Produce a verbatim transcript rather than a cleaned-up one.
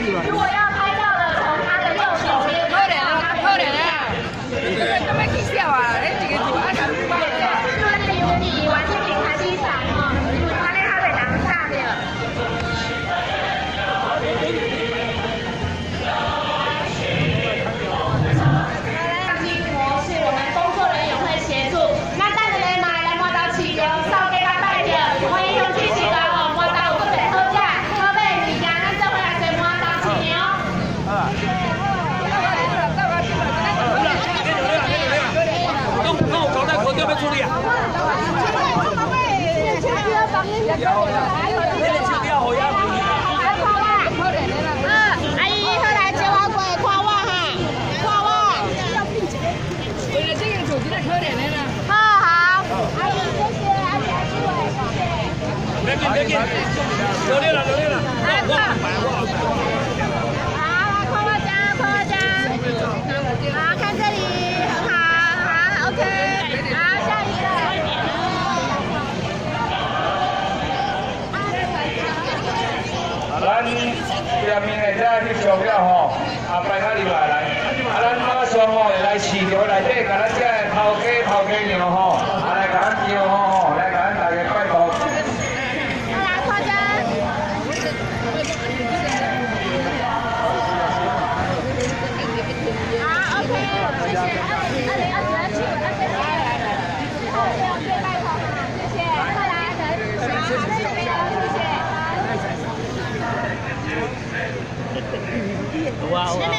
如果要拍照的，从他的右手边。可怜啊，可怜啊！这个都没去笑啊，哎，这个主要是不好的。论理有你完成平台欣赏哦，他那他得拿下的。相机模式，我们工作人员会协助。那带着人来来摸到起流，扫给他带着，欢迎用去起流哦，摸到我们好价，好买物件，咱做回来先摸到起流。啊。要不要处理啊？阿姨，后来接我过来看我哈，看我。为了这个手机的可怜的呢。好好。阿姨，谢谢，阿姨，阿姨，谢谢。别紧，别紧，留恋了，留恋了。来，快。好，夸我家，夸我家。好，看这里，很好，好 ，OK。 咱店面的这翕相了吼，后摆较入来来，啊，咱马上吼来市场内底，甲咱这头家头家娘吼，啊来甲咱招吼，来甲咱大家拜托。来，夸张。好 ，OK， 谢谢。二零二零二二七，二零二来来来，后后对拜托哈，谢谢。快来，好，好，这边谢谢。 哇哇！